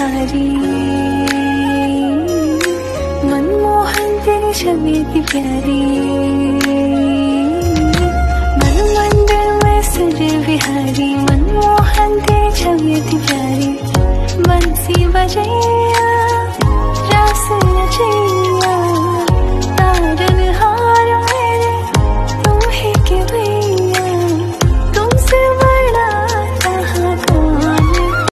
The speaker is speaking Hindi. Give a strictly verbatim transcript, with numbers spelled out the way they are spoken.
बिहारी, मनमोहन तेरी छवि इतनी प्यारी, मन मंदिर में सजे बिहारी, मनमोहन तेरी छवि इतनी प्यारी, बंसी बजे